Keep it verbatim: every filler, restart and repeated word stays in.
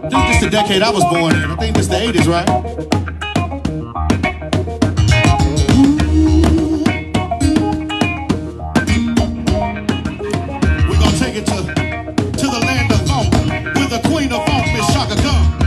I think this is the decade I was born in. I think this is the eighties, right? We're gonna take it to, to the land of funk with the queen of funk, Miss Chaka Khan.